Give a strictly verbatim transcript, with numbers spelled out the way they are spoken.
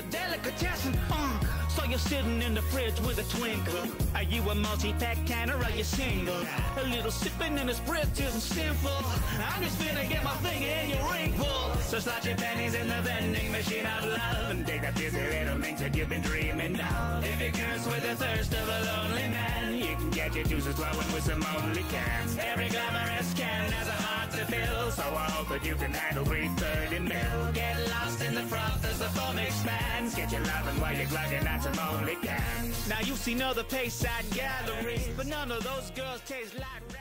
delicatessen. Uh, so you're sitting in the fridge with a twinkle. Are you a multi-pack can or are you single? A little sipping in a spritz isn't simple. I'm just finna get my finger in your ring pull. So slot your pennies in the vending machine of love and take that busy little mix that you've been dreaming of. If you curse with the thirst of a lonely man, you can get your juices flowing with some only cans. Every glamorous can has a heart to fill, so I hope that you can handle three thirty mil. Get lost in the froth as the foam expands. Get your lovin' while you're glugging at some only cans. Now you've seen other Payside galleries, but none of those girls taste like